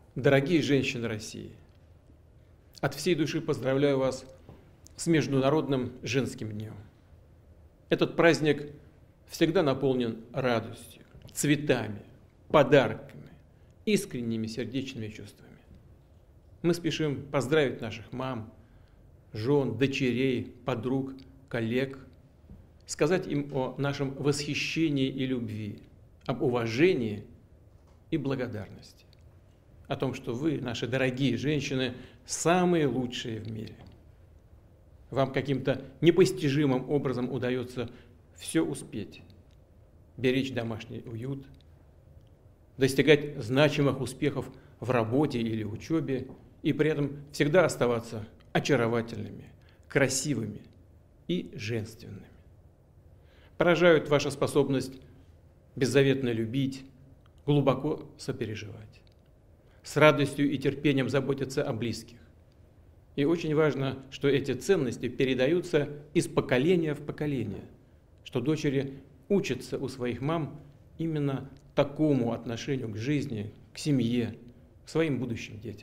Дорогие женщины России, от всей души поздравляю вас с Международным женским днем. Этот праздник всегда наполнен радостью, цветами, подарками, искренними сердечными чувствами. Мы спешим поздравить наших мам, жен, дочерей, подруг, коллег, сказать им о нашем восхищении и любви, об уважении и благодарности, о том, что вы, наши дорогие женщины, самые лучшие в мире. Вам каким-то непостижимым образом удается все успеть, беречь домашний уют, достигать значимых успехов в работе или учебе и при этом всегда оставаться очаровательными, красивыми и женственными. Поражают ваша способность беззаветно любить, глубоко сопереживать, с радостью и терпением заботиться о близких. И очень важно, что эти ценности передаются из поколения в поколение, что дочери учатся у своих мам именно такому отношению к жизни, к семье, к своим будущим детям.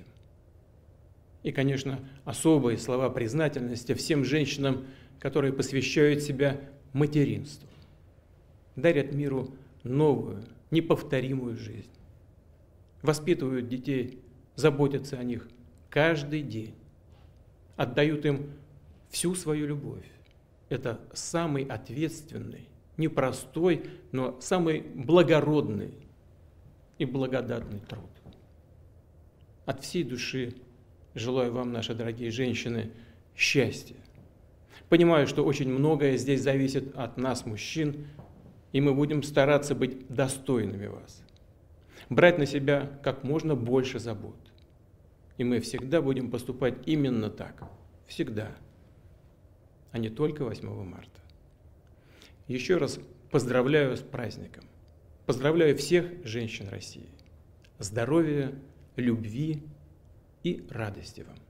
И, конечно, особые слова признательности всем женщинам, которые посвящают себя материнству, дарят миру новую, неповторимую жизнь, воспитывают детей, заботятся о них каждый день, отдают им всю свою любовь. Это самый ответственный, непростой, но самый благородный и благодатный труд. От всей души желаю вам, наши дорогие женщины, счастья. Понимаю, что очень многое здесь зависит от нас, мужчин, и мы будем стараться быть достойными вас, брать на себя как можно больше забот. И мы всегда будем поступать именно так, всегда, а не только 8 марта. Еще раз поздравляю с праздником. Поздравляю всех женщин России. Здоровья, любви и радости вам.